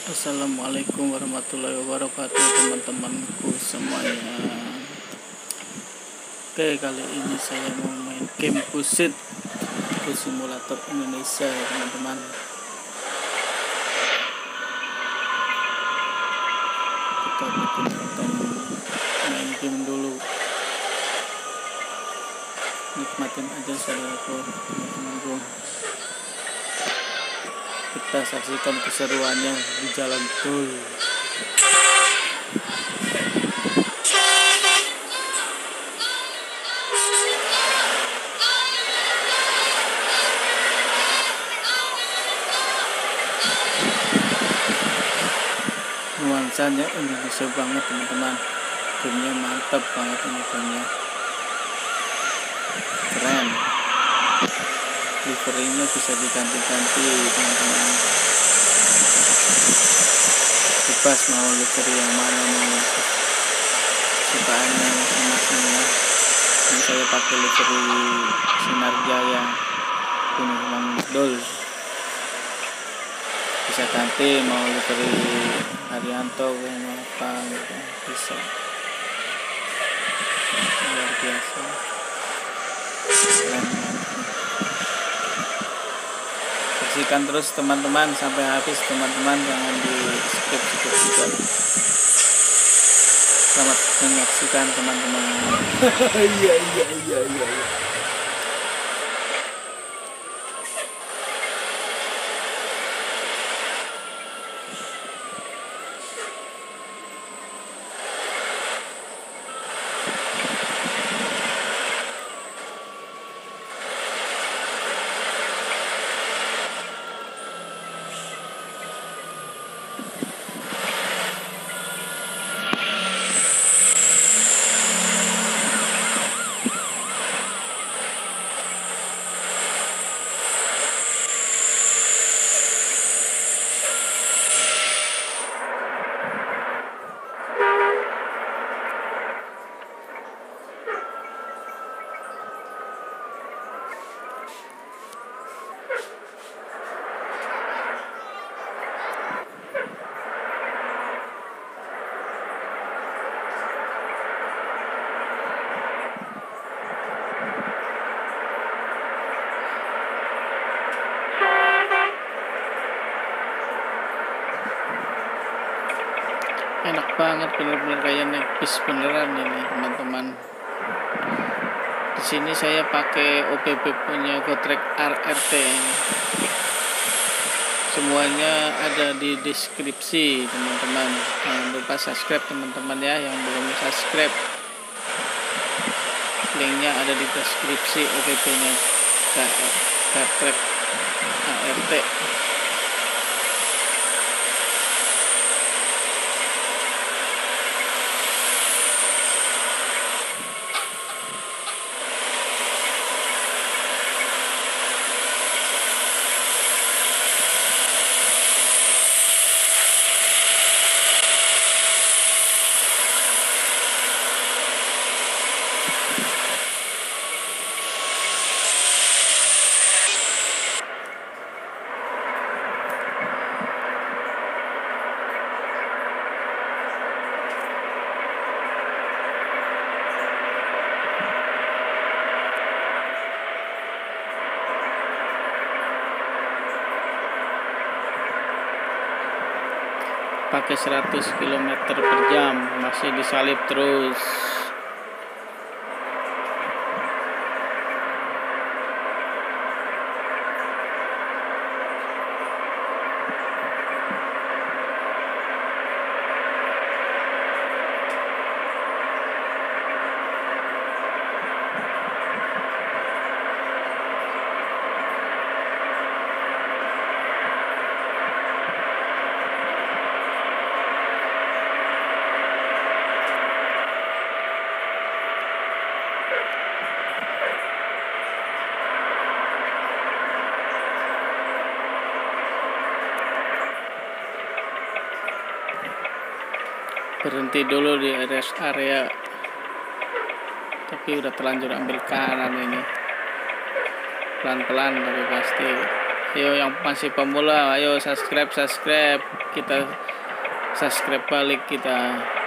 Assalamualaikum warahmatullahi wabarakatuh teman-temanku semuanya. Oke, kali ini saya mau main game Pusit Simulator Indonesia ya teman-teman. Kita bikin konten main game dulu. Nikmatin aja saudaraku, teman-temanku. Kita saksikan keseruannya di jalan tol. Nuansanya Indonesia banget teman-teman. Gamenya mantap banget ini gamenya. Keren. Liverynya bisa diganti-ganti teman-teman. Bebas mau livery yang mana nih, sukaannya masing-masing ya. Ini saya pakai livery Sinar Jaya Gunung Mangdol. Bisa ganti mau livery Haryanto mau apa gitu. Bisa. Luar biasa. Keren. Saksikan terus teman-teman sampai habis teman-teman, jangan di skip juga. Selamat menyaksikan teman-teman. Iya. Enak banget, bener-bener kayak naik bis beneran ini teman-teman. Di sini saya pakai OBB punya Gotrek RRT. Semuanya ada di deskripsi teman-teman. Jangan lupa subscribe teman-teman ya, yang belum subscribe. Linknya ada di deskripsi OBB-nya Gotrek RRT. Pakai 100 km per jam, masih disalip terus. Berhenti dulu di rest area, tapi udah terlanjur ambil kanan ini, pelan-pelan tapi pasti Ayo yang masih pemula, ayo subscribe, kita subscribe balik kita.